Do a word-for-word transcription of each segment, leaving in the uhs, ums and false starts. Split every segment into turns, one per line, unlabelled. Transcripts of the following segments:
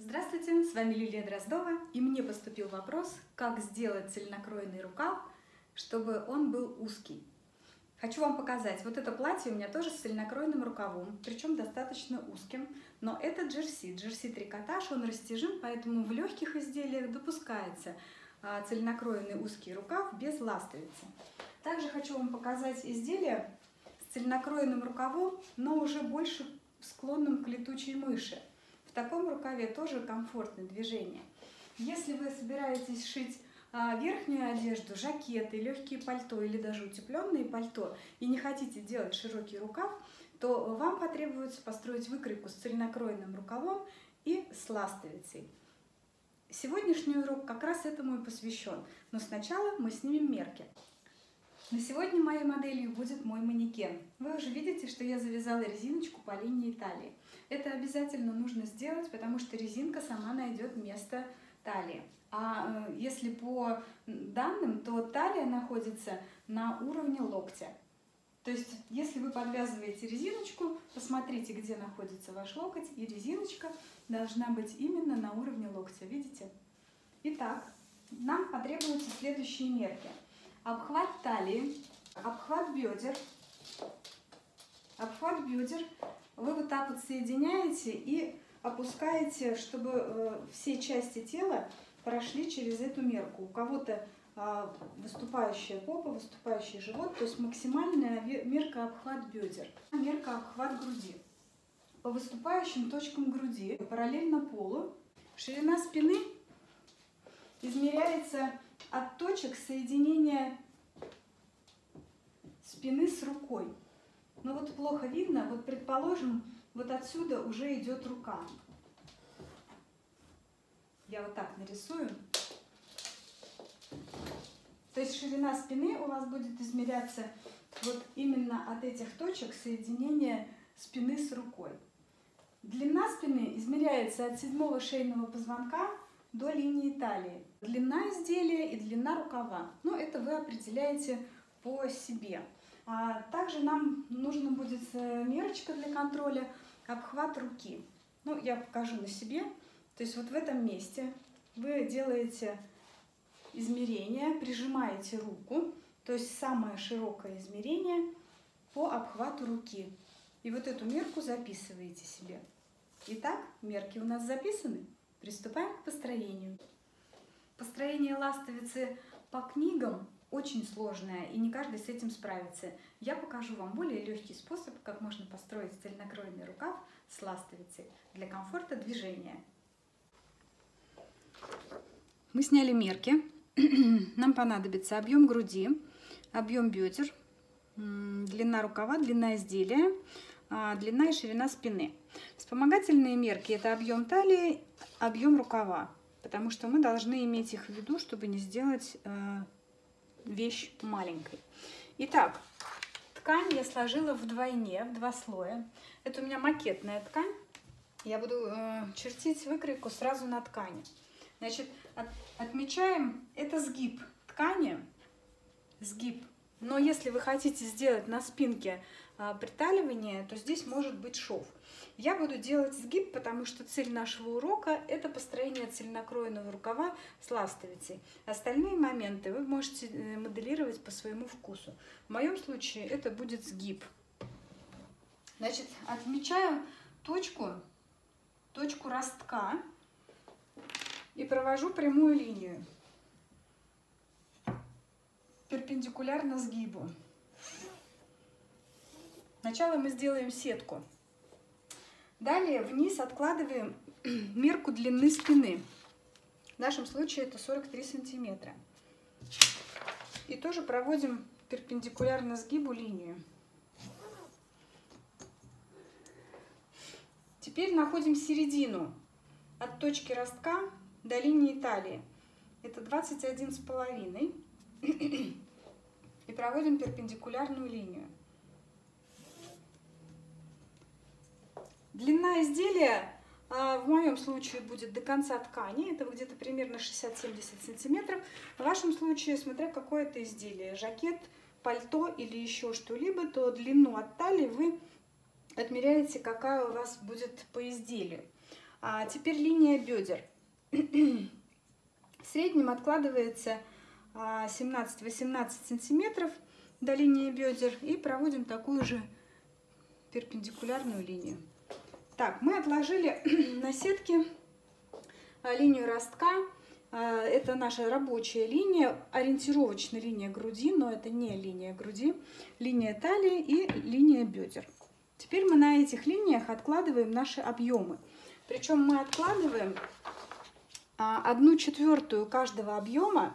Здравствуйте, с вами Лилия Дроздова, и мне поступил вопрос, как сделать цельнокроенный рукав, чтобы он был узкий. Хочу вам показать, вот это платье у меня тоже с цельнокроенным рукавом, причем достаточно узким, но это джерси, джерси-трикотаж, он растяжим, поэтому в легких изделиях допускается цельнокроенный узкий рукав без ластовицы. Также хочу вам показать изделие с цельнокроенным рукавом, но уже больше склонным к летучей мыши. В таком рукаве тоже комфортное движение. Если вы собираетесь шить а, верхнюю одежду, жакеты, легкие пальто или даже утепленные пальто и не хотите делать широкий рукав, то вам потребуется построить выкройку с цельнокроенным рукавом и с ластовицей. Сегодняшний урок как раз этому и посвящен, но сначала мы снимем мерки. На сегодня моей моделью будет мой манекен. Вы уже видите, что я завязала резиночку по линии талии. Это обязательно нужно сделать, потому что резинка сама найдет место талии. А если по данным, то талия находится на уровне локтя. То есть, если вы подвязываете резиночку, посмотрите, где находится ваш локоть, и резиночка должна быть именно на уровне локтя. Видите? Итак, нам потребуются следующие мерки. Обхват талии, обхват бедер, обхват бедер вы вот так вот соединяете и опускаете, чтобы э, все части тела прошли через эту мерку. У кого-то э, выступающая попа, выступающий живот, то есть максимальная мерка обхват бедер, мерка обхват груди. По выступающим точкам груди, параллельно полу, ширина спины измеряется от точек соединения спины с рукой. Но вот плохо видно, вот предположим, вот отсюда уже идет рука. Я вот так нарисую. То есть ширина спины у вас будет измеряться вот именно от этих точек соединения спины с рукой. Длина спины измеряется от седьмого шейного позвонка до линии талии. Длина изделия и длина рукава. Ну, это вы определяете по себе. А также нам нужно будет мерочка для контроля, обхват руки. Ну, я покажу на себе. То есть вот в этом месте вы делаете измерение, прижимаете руку, то есть самое широкое измерение по обхвату руки. И вот эту мерку записываете себе. Итак, мерки у нас записаны. Приступаем к построению. Построение ластовицы по книгам очень сложное, и не каждый с этим справится. Я покажу вам более легкий способ, как можно построить цельнокроенный рукав с ластовицей для комфорта движения. Мы сняли мерки. Нам понадобится объем груди, объем бедер, длина рукава, длина изделия, длина и ширина спины. Вспомогательные мерки — это объем талии, объем рукава, потому что мы должны иметь их в виду, чтобы не сделать вещь маленькой. Итак, ткань я сложила вдвойне, в два слоя. Это у меня макетная ткань. Я буду э, чертить выкройку сразу на ткани. Значит, от, отмечаем, это сгиб ткани, сгиб. Но если вы хотите сделать на спинке э, приталивание, то здесь может быть шов. Я буду делать сгиб, потому что цель нашего урока — это построение цельнокроенного рукава с ластовицей. Остальные моменты вы можете моделировать по своему вкусу. В моем случае это будет сгиб. Значит, отмечаю точку, точку ростка и провожу прямую линию перпендикулярно сгибу. Сначала мы сделаем сетку. Далее вниз откладываем мерку длины спины. В нашем случае это сорок три сантиметра. И тоже проводим перпендикулярно сгибу линию. Теперь находим середину от точки ростка до линии талии. Это двадцать один с половиной. И проводим перпендикулярную линию. Длина изделия в моем случае будет до конца ткани, это где-то примерно шестьдесят-семьдесят сантиметров. В вашем случае, смотря какое это изделие, жакет, пальто или еще что-либо, то длину от талии вы отмеряете, какая у вас будет по изделию. А теперь линия бедер. В среднем откладывается семнадцать-восемнадцать сантиметров до линии бедер и проводим такую же перпендикулярную линию. Так, мы отложили на сетке линию ростка. Это наша рабочая линия, ориентировочная линия груди, но это не линия груди, линия талии и линия бедер. Теперь мы на этих линиях откладываем наши объемы. Причем мы откладываем одну четвертую каждого объема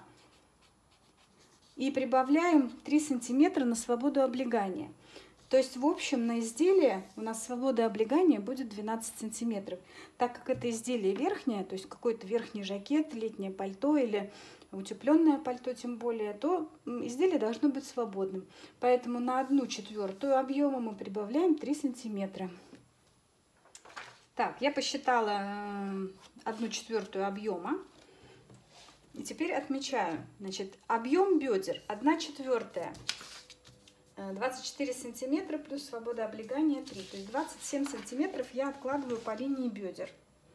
и прибавляем три сантиметра на свободу облегания. То есть в общем на изделие у нас свобода облегания будет двенадцать сантиметров. Так как это изделие верхнее, то есть какой-то верхний жакет, летнее пальто или утепленное пальто тем более, то изделие должно быть свободным. Поэтому на одну четвертую объема мы прибавляем три сантиметра. Так, я посчитала одну четвертую объема. И теперь отмечаю. Значит, объем бедер одна четвертая. двадцать четыре сантиметра плюс свобода облегания три. То есть двадцать семь сантиметров я откладываю по линии бедер.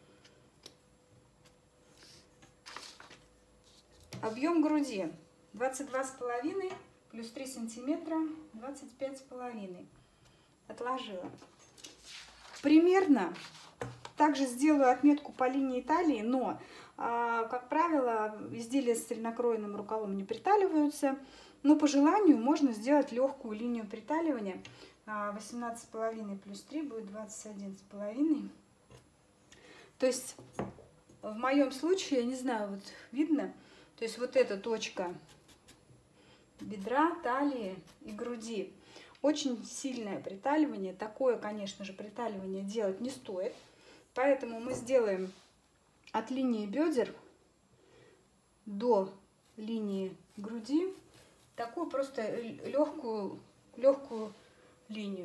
Объем груди двадцать два с половиной плюс три сантиметра, двадцать пять с половиной. Отложила. Примерно также сделаю отметку по линии талии, но, как правило, изделия с цельнокроенным рукавом не приталиваются. Но по желанию можно сделать легкую линию приталивания. восемнадцать с половиной плюс три будет двадцать один с половиной. То есть в моем случае, я не знаю, вот видно, то есть вот эта точка бедра, талии и груди. Очень сильное приталивание. Такое, конечно же, приталивание делать не стоит. Поэтому мы сделаем от линии бедер до линии груди такую просто легкую, легкую линию.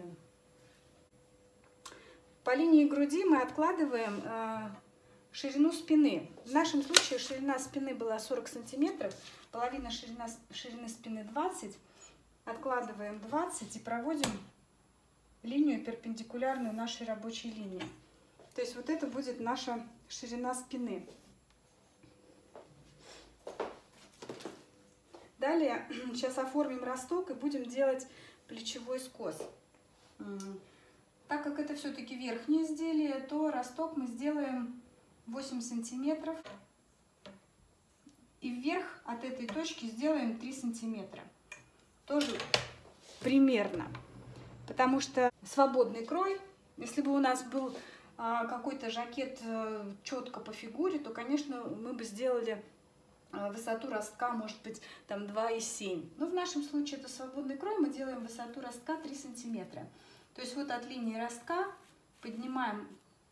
По линии груди мы откладываем э, ширину спины. В нашем случае ширина спины была сорок сантиметров, половина ширина, ширины спины двадцать. Откладываем двадцать и проводим линию перпендикулярную нашей рабочей линии. То есть вот это будет наша ширина спины. Далее сейчас оформим росток и будем делать плечевой скос. Так как это все-таки верхнее изделие, то росток мы сделаем восемь сантиметров. И вверх от этой точки сделаем три сантиметра. Тоже примерно. Потому что свободный крой, если бы у нас был какой-то жакет четко по фигуре, то, конечно, мы бы сделали высоту ростка, может быть, там два и семь. Но в нашем случае это свободный крой, мы делаем высоту ростка три сантиметра. То есть вот от линии ростка поднимаем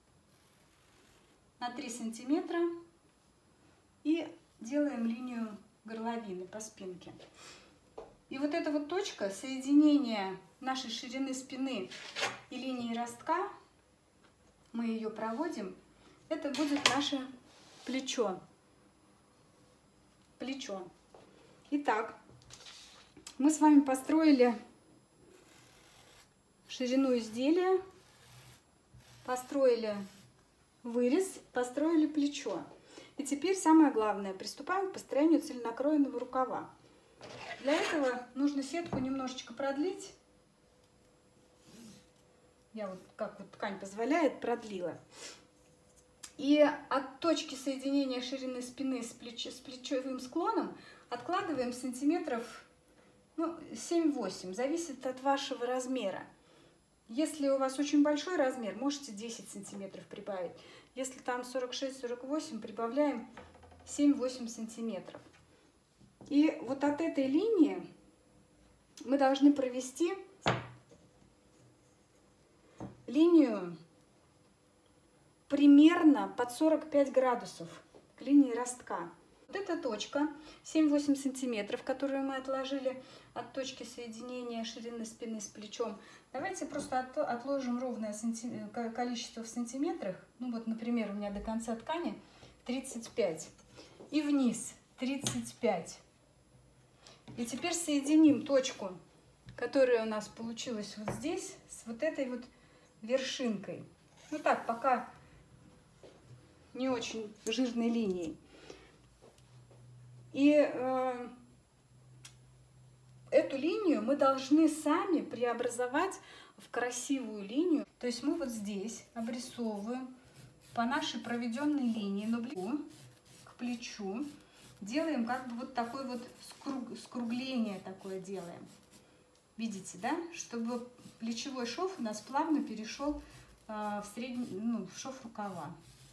на три сантиметра и делаем линию горловины по спинке. И вот эта вот точка соединения нашей ширины спины и линии ростка, мы ее проводим, это будет наше плечо. Плечо. Итак, мы с вами построили ширину изделия, построили вырез, построили плечо. И теперь самое главное, приступаем к построению цельнокроенного рукава. Для этого нужно сетку немножечко продлить. Я вот, как вот ткань позволяет, продлила. И от точки соединения ширины спины с, плеч, с плечевым склоном откладываем сантиметров ну, семь-восемь, зависит от вашего размера. Если у вас очень большой размер, можете десять сантиметров прибавить. Если там сорок шесть сорок восемь, прибавляем семь-восемь сантиметров. И вот от этой линии мы должны провести линию примерно под сорок пять градусов к линии ростка. Вот эта точка семь-восемь сантиметров, которую мы отложили от точки соединения ширины спины с плечом. Давайте просто от, отложим ровное санти... количество в сантиметрах. Ну вот, например, у меня до конца ткани тридцать пять. И вниз тридцать пять. И теперь соединим точку, которая у нас получилась вот здесь, с вот этой вот вершинкой. Ну так, пока не очень жирной линией. И э, эту линию мы должны сами преобразовать в красивую линию. То есть мы вот здесь обрисовываем по нашей проведенной линии, но ближе к плечу, делаем как бы вот такое вот скруг, скругление такое делаем. Видите, да? Чтобы плечевой шов у нас плавно перешел э, в средний, ну, в шов рукава.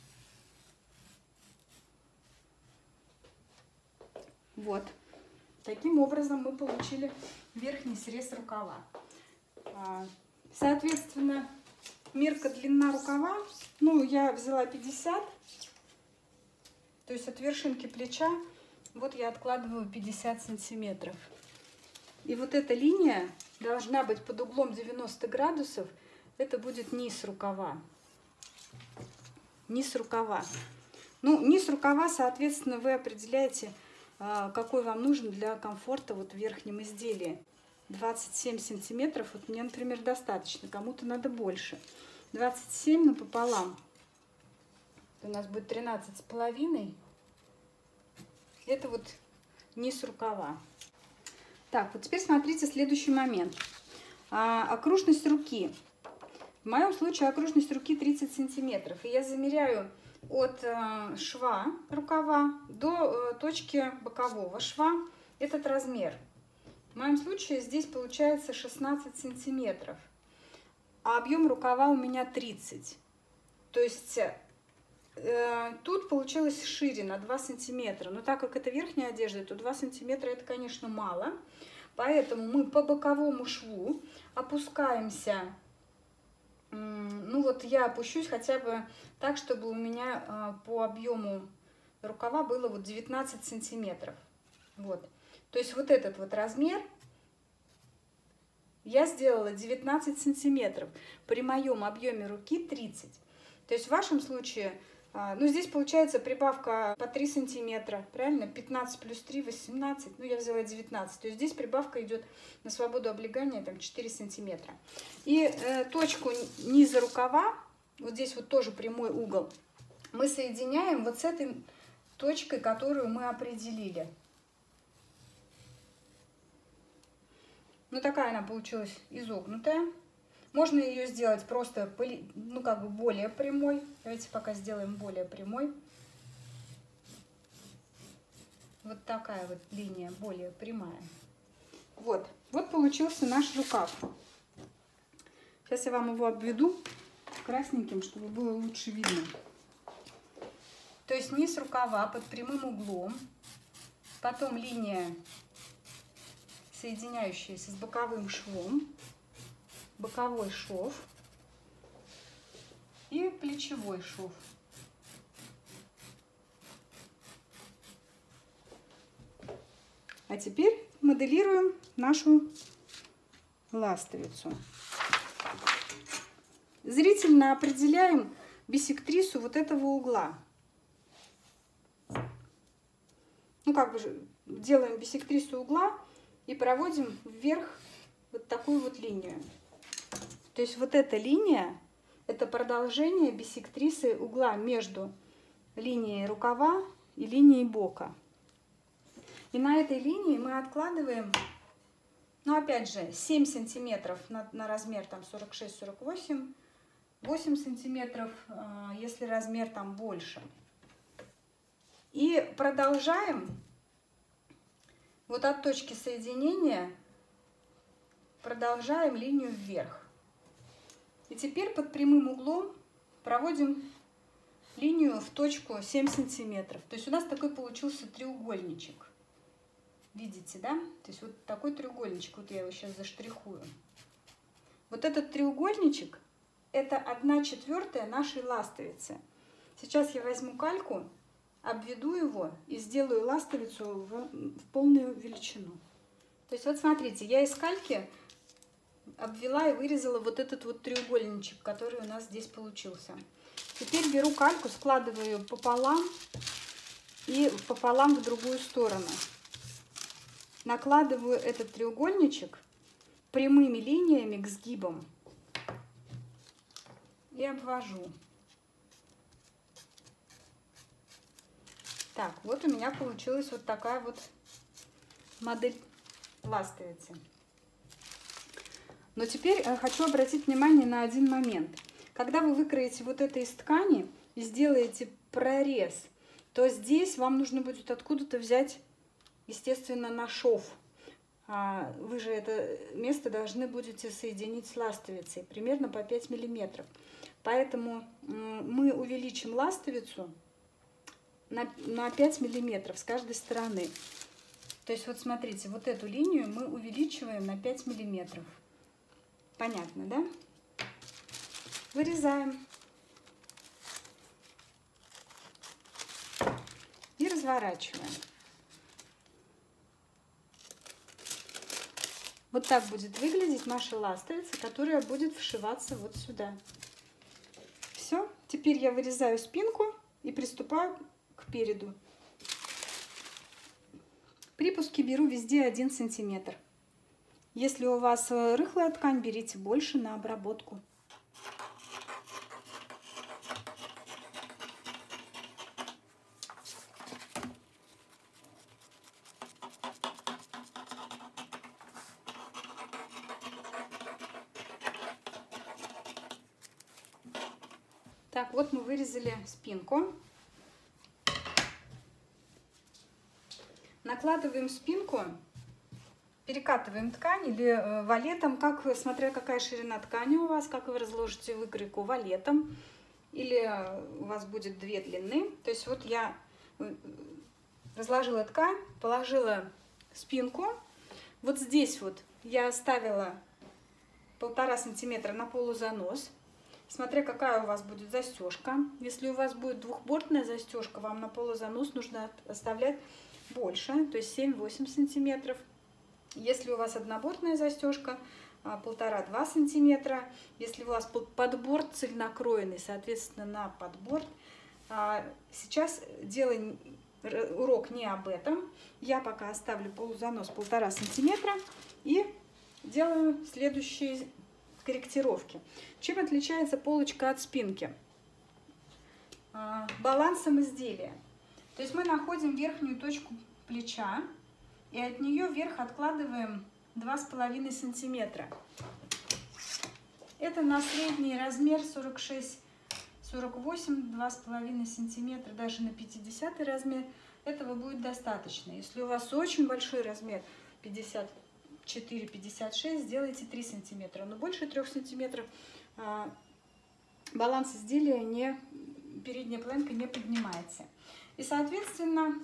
Вот. Таким образом мы получили верхний срез рукава. Соответственно, мерка длина рукава, ну, я взяла пятьдесят, то есть от вершинки плеча, вот я откладываю пятьдесят сантиметров. И вот эта линия должна быть под углом девяносто градусов, это будет низ рукава. Низ рукава. Ну, низ рукава, соответственно, вы определяете, какой вам нужен для комфорта вот в верхнем изделии. двадцать семь сантиметров, вот мне, например, достаточно, кому-то надо больше. двадцать семь напополам, у нас будет тринадцать с половиной. Это вот низ рукава. Так, вот теперь смотрите следующий момент. А, окружность руки. В моем случае окружность руки тридцать сантиметров. И я замеряю от э, шва рукава до э, точки бокового шва этот размер. В моем случае здесь получается шестнадцать сантиметров, а объем рукава у меня тридцать. То есть э, тут получилось шире на два сантиметра. Но так как это верхняя одежда, то два сантиметра это, конечно, мало. Поэтому мы по боковому шву опускаемся. Ну вот я опущусь хотя бы так, чтобы у меня э, по объему рукава было вот девятнадцать сантиметров. Вот. То есть вот этот вот размер я сделала девятнадцать сантиметров. При моем объеме руки тридцать. То есть в вашем случае, ну здесь получается прибавка по три сантиметра, правильно? пятнадцать плюс три, восемнадцать, ну я взяла девятнадцать. То есть здесь прибавка идет на свободу облегания там четыре сантиметра. И э, точку низа рукава, вот здесь вот тоже прямой угол, мы соединяем вот с этой точкой, которую мы определили. Ну, такая она получилась изогнутая. Можно ее сделать просто, ну, как бы более прямой. Давайте пока сделаем более прямой. Вот такая вот линия, более прямая. Вот, вот получился наш рукав. Сейчас я вам его обведу красненьким, чтобы было лучше видно. То есть низ рукава под прямым углом, потом линия, соединяющаяся с боковым швом, боковой шов и плечевой шов. А теперь моделируем нашу ластовицу. Зрительно определяем биссектрису вот этого угла. Ну, как бы делаем биссектрису угла и проводим вверх вот такую вот линию. То есть вот эта линия – это продолжение биссектрисы угла между линией рукава и линией бока. И на этой линии мы откладываем, ну опять же, семь сантиметров на, на размер там сорок шесть сорок восемь, восемь сантиметров, если размер там больше. И продолжаем вот от точки соединения, продолжаем линию вверх. И теперь под прямым углом проводим линию в точку семь сантиметров. То есть у нас такой получился треугольничек. Видите, да? То есть вот такой треугольничек. Вот я его сейчас заштрихую. Вот этот треугольничек – это одна четвертая нашей ластовицы. Сейчас я возьму кальку, обведу его и сделаю ластовицу в, в полную величину. То есть вот смотрите, я из кальки обвела и вырезала вот этот вот треугольничек, который у нас здесь получился. Теперь беру кальку, складываю ее пополам и пополам в другую сторону. Накладываю этот треугольничек прямыми линиями к сгибам и обвожу. Так, вот у меня получилась вот такая вот модель ластовицы. Но теперь хочу обратить внимание на один момент. Когда вы выкроете вот это из ткани и сделаете прорез, то здесь вам нужно будет откуда-то взять, естественно, на шов. Вы же это место должны будете соединить с ластовицей примерно по пять миллиметров. Поэтому мы увеличим ластовицу на пять миллиметров с каждой стороны. То есть вот смотрите, вот эту линию мы увеличиваем на пять миллиметров. Понятно, да? Вырезаем. И разворачиваем. Вот так будет выглядеть наша ластовица, которая будет вшиваться вот сюда. Все. Теперь я вырезаю спинку и приступаю к переду. Припуски беру везде один сантиметр. Если у вас рыхлая ткань, берите больше на обработку. Так, вот мы вырезали спинку. Накладываем спинку, перекатываем ткань или э, валетом, как, смотря какая ширина ткани у вас, как вы разложите выкройку валетом, или у вас будет две длины. То есть вот я разложила ткань, положила спинку. Вот здесь вот я оставила полтора сантиметра на полузанос. Смотря какая у вас будет застежка. Если у вас будет двухбортная застежка, вам на полузанос нужно оставлять больше, то есть семь-восемь сантиметров. Если у вас однобортная застежка, полтора-два сантиметра. Если у вас подборт цельнокроенный, соответственно, на подборт. Сейчас делаем урок не об этом. Я пока оставлю полузанос полтора сантиметра и делаю следующие корректировки. Чем отличается полочка от спинки? Балансом изделия. То есть мы находим верхнюю точку плеча и от нее вверх откладываем два с половиной сантиметра. Это на средний размер сорок шесть сорок восемь, два с половиной сантиметра, даже на пятидесятый размер этого будет достаточно. Если у вас очень большой размер пятьдесят четыре пятьдесят шесть, сделайте три сантиметра, но больше трех сантиметров а, баланс изделия не, передняя половинка не поднимается. И соответственно,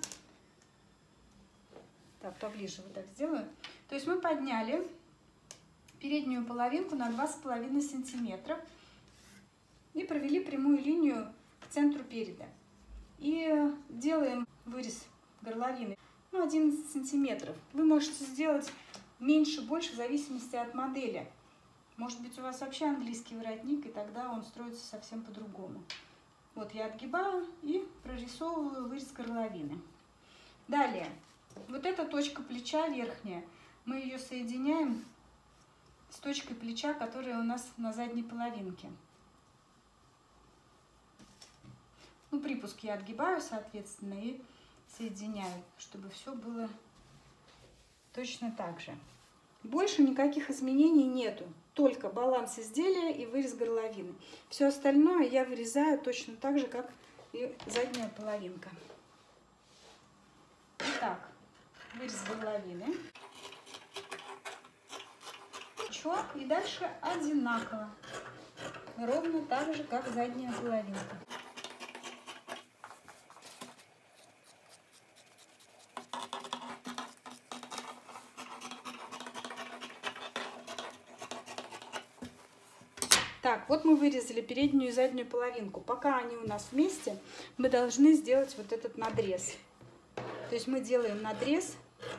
так, поближе вот так сделаю. То есть мы подняли переднюю половинку на два с половиной сантиметра и провели прямую линию к центру переда. И делаем вырез горловины, ну, одиннадцать сантиметров. Вы можете сделать меньше, больше, в зависимости от модели. Может быть, у вас вообще английский воротник, и тогда он строится совсем по-другому. Вот я отгибаю и прорисовываю вырез горловины. Далее, вот эта точка плеча верхняя, мы ее соединяем с точкой плеча, которая у нас на задней половинке. Ну, припуск я отгибаю, соответственно, и соединяю, чтобы все было точно так же. Больше никаких изменений нету, только баланс изделия и вырез горловины. Все остальное я вырезаю точно так же, как и задняя половинка. Итак, вырез горловины. Плечо и дальше одинаково, ровно так же, как задняя половинка. Так, вот мы вырезали переднюю и заднюю половинку. Пока они у нас вместе, мы должны сделать вот этот надрез. То есть мы делаем надрез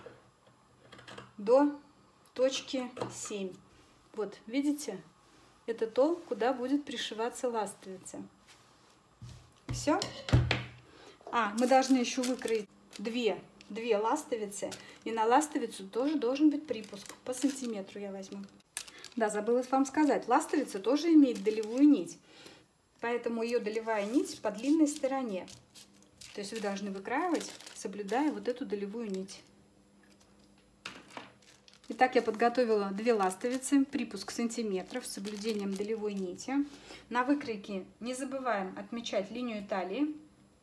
до точки семь. Вот, видите? Это то, куда будет пришиваться ластовица. Все. А, мы должны еще выкроить две, две ластовицы. И на ластовицу тоже должен быть припуск. По сантиметру я возьму. Да, забыла вам сказать, ластовица тоже имеет долевую нить, поэтому ее долевая нить по длинной стороне. То То есть вы должны выкраивать, соблюдая вот эту долевую нить. Итак, я подготовила две ластовицы, припуск сантиметров с соблюдением долевой нити. На выкройке не забываем отмечать линию талии,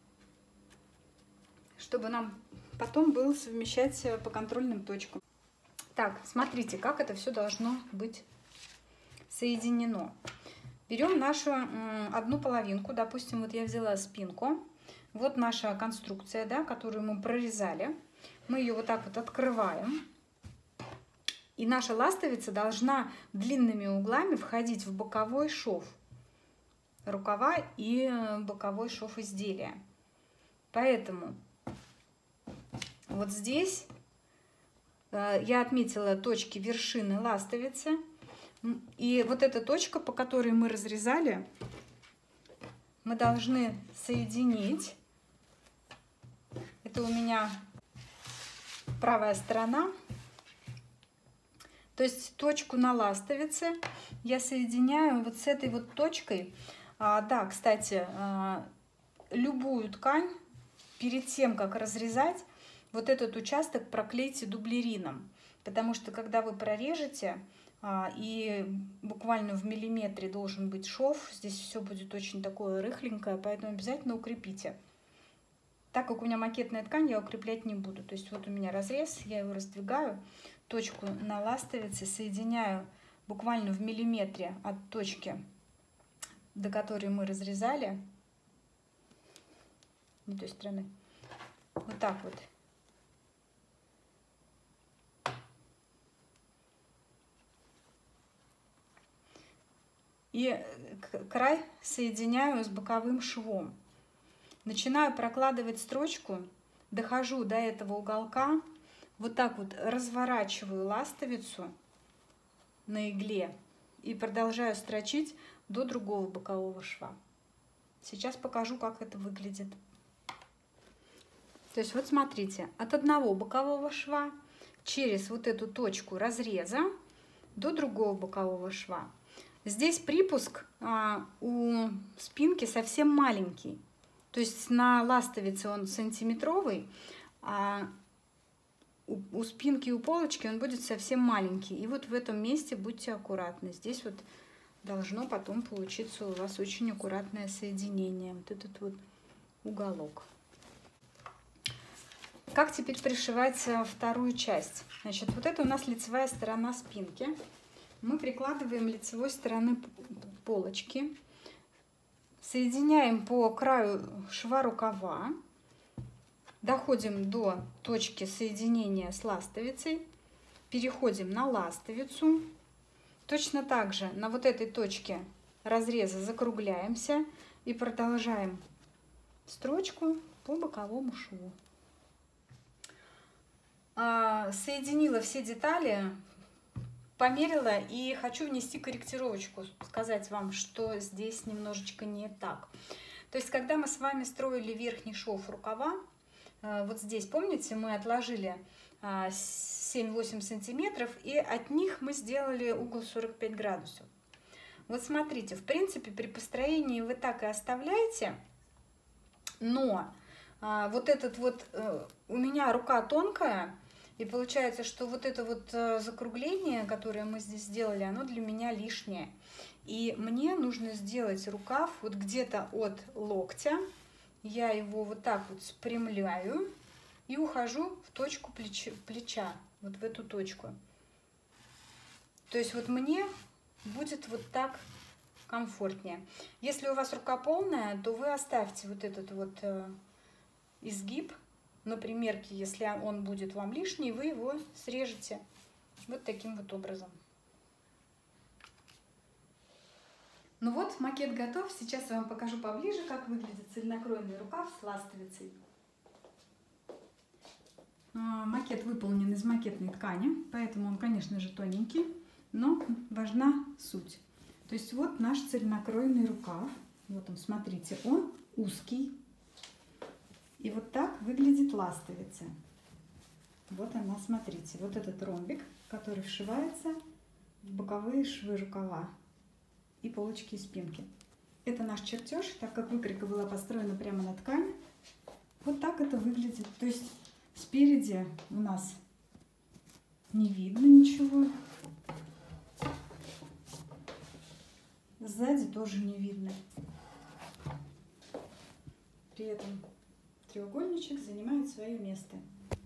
чтобы нам потом было совмещать по контрольным точкам. Так, смотрите, как это все должно быть соединено. Берем нашу одну половинку, допустим, вот я взяла спинку. Вот наша конструкция, да, которую мы прорезали. Мы ее вот так вот открываем. И наша ластовица должна длинными углами входить в боковой шов рукава и боковой шов изделия. Поэтому вот здесь я отметила точки вершины ластовицы. И вот эта точка, по которой мы разрезали, мы должны соединить. Это у меня правая сторона. То есть точку на ластовице я соединяю вот с этой вот точкой. А, да, кстати, а, любую ткань перед тем, как разрезать, вот этот участок проклейте дублерином. Потому что когда вы прорежете, а, и буквально в миллиметре должен быть шов, здесь все будет очень такое рыхленькое, поэтому обязательно укрепите. Так как у меня макетная ткань, я укреплять не буду. То есть вот у меня разрез, я его раздвигаю. Точку на ластовице соединяю буквально в миллиметре от точки, до которой мы разрезали, не той стороны, вот так вот. И край соединяю с боковым швом. Начинаю прокладывать строчку, дохожу до этого уголка. Вот так вот разворачиваю ластовицу на игле и продолжаю строчить до другого бокового шва. Сейчас покажу, как это выглядит. То есть вот смотрите, от одного бокового шва через вот эту точку разреза до другого бокового шва. Здесь припуск а, у спинки совсем маленький. То есть на ластовице он сантиметровый, а у, у спинки и у полочки он будет совсем маленький. И вот в этом месте будьте аккуратны. Здесь вот должно потом получиться у вас очень аккуратное соединение. Вот этот вот уголок. Как теперь пришивать вторую часть? Значит, вот это у нас лицевая сторона спинки. Мы прикладываем лицевой стороны полочки. Соединяем по краю шва рукава. Доходим до точки соединения с ластовицей. Переходим на ластовицу. Точно так же на вот этой точке разреза закругляемся и продолжаем строчку по боковому шву. Соединила все детали, померила и хочу внести корректировочку, сказать вам, что здесь немножечко не так. То есть, когда мы с вами строили верхний шов рукава, вот здесь, помните, мы отложили семь-восемь сантиметров, и от них мы сделали угол сорок пять градусов. Вот смотрите, в принципе, при построении вы так и оставляете, но вот этот вот, у меня рука тонкая, и получается, что вот это вот закругление, которое мы здесь сделали, оно для меня лишнее. И мне нужно сделать рукав вот где-то от локтя. Я его вот так вот спрямляю и ухожу в точку плеча, плеча, вот в эту точку. То есть вот мне будет вот так комфортнее. Если у вас рука полная, то вы оставьте вот этот вот изгиб. На примерке, если он будет вам лишний, вы его срежете вот таким вот образом. Ну вот, макет готов. Сейчас я вам покажу поближе, как выглядит цельнокроенный рукав с ластовицей. Макет выполнен из макетной ткани, поэтому он, конечно же, тоненький, но важна суть. То есть вот наш цельнокроенный рукав. Вот он, смотрите, он узкий. И вот так выглядит ластовица. Вот она, смотрите, вот этот ромбик, который вшивается в боковые швы рукава и полочки и спинки. Это наш чертеж, так как выкройка была построена прямо на ткани. Вот выглядит. То есть спереди у нас не видно ничего. Сзади тоже не видно. При этом треугольничек занимает свое место.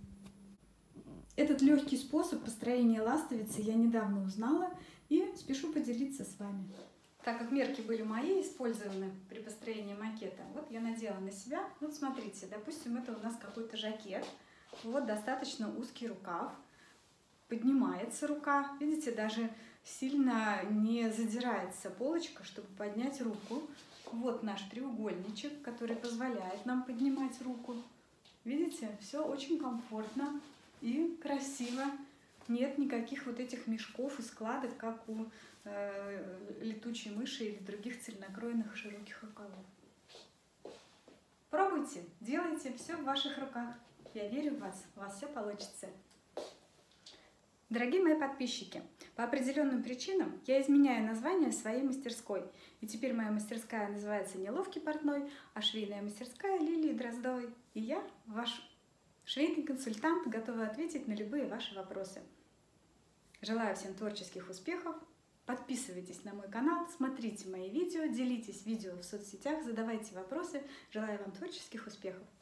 Этот легкий способ построения ластовицы я недавно узнала и спешу поделиться с вами. Так как мерки были мои, использованы при построении макета, вот я надела на себя. Вот смотрите, допустим, это у нас какой-то жакет. Вот достаточно узкий рукав. Поднимается рука. Видите, даже сильно не задирается полочка, чтобы поднять руку. Вот наш треугольничек, который позволяет нам поднимать руку. Видите, все очень комфортно и красиво. Нет никаких вот этих мешков и складок, как у э, летучей мыши или других цельнокроенных широких рукавов. Пробуйте, делайте, все в ваших руках. Я верю в вас, у вас все получится. Дорогие мои подписчики, по определенным причинам я изменяю название своей мастерской. И теперь моя мастерская называется не Ловкий портной, а швейная мастерская Лилии Дроздовой. И я, ваш швейный консультант, готова ответить на любые ваши вопросы. Желаю всем творческих успехов. Подписывайтесь на мой канал, смотрите мои видео, делитесь видео в соцсетях, задавайте вопросы. Желаю вам творческих успехов.